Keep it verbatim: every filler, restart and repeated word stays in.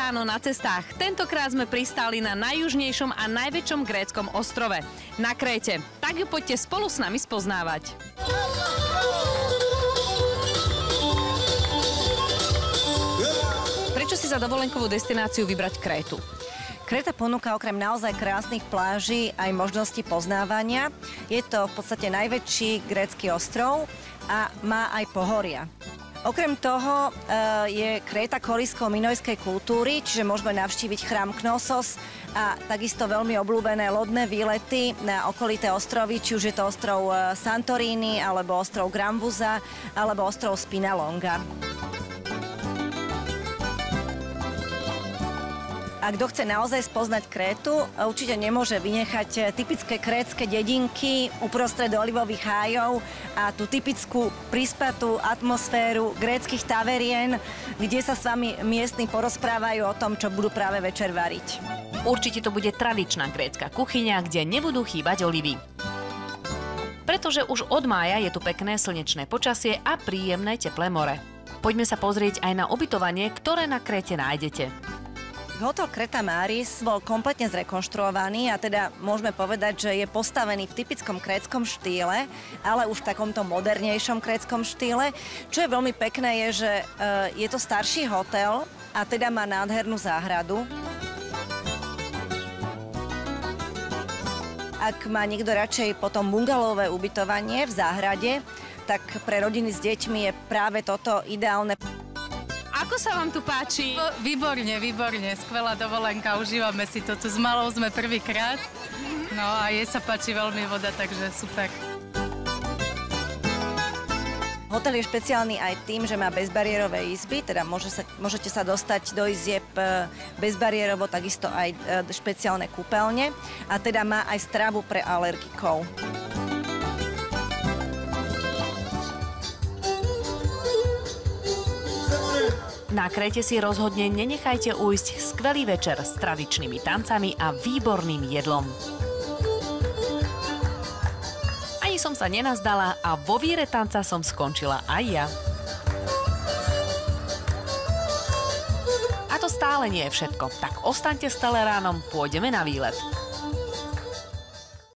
ráno na cestách. Tentokrát sme pristáli na najjužnejšom a najväčšom gréckom ostrove, na Kréte. Tak ju poďte spolu s nami spoznávať. Prečo si za dovolenkovú destináciu vybrať Krétu? Kréta ponúka okrem naozaj krásnych pláží aj možnosti poznávania. Je to v podstate najväčší grécky ostrov a má aj pohoria. Okrem toho je Kréta kolískou minojskej kultúry, čiže môžeme navštíviť chrám Knossos a takisto veľmi obľúbené lodné výlety na okolité ostrovy, či už je to ostrov Santorini, alebo ostrov Grambuza, alebo ostrov Spinalonga. A kto chce naozaj spoznať Krétu, určite nemôže vynechať typické krétske dedinky uprostred olivových hájov a tú typickú prispatú atmosféru gréckych taverien, kde sa s vami miestni porozprávajú o tom, čo budú práve večer variť. Určite to bude tradičná grécka kuchyňa, kde nebudú chýbať olivy. Pretože už od mája je tu pekné slnečné počasie a príjemné teplé more. Poďme sa pozrieť aj na ubytovanie, ktoré na Kréte nájdete. Hotel Kreta Maris bol kompletne zrekonštruovaný a teda môžeme povedať, že je postavený v typickom krétskom štýle, ale už v takomto modernejšom krétskom štýle. Čo je veľmi pekné je, že je to starší hotel a teda má nádhernú záhradu. Ak má niekto radšej potom bungalové ubytovanie v záhrade, tak pre rodiny s deťmi je práve toto ideálne. Ako sa vám tu páči? Výborne, výborne. Skvelá dovolenka, užívame si to. Tu s malou sme prvýkrát. No a jej sa páči veľmi voda, takže super. Hotel je špeciálny aj tým, že má bezbariérové izby, teda môže sa, môžete sa dostať do izieb bezbariérovo, takisto aj špeciálne kúpeľne. A teda má aj stravu pre alergikov. Na Kréte si rozhodne nenechajte ujsť skvelý večer s tradičnými tancami a výborným jedlom. Ani som sa nenazdala a vo víre tanca som skončila aj ja. A to stále nie je všetko, tak ostaňte s Teleránom, pôjdeme na výlet.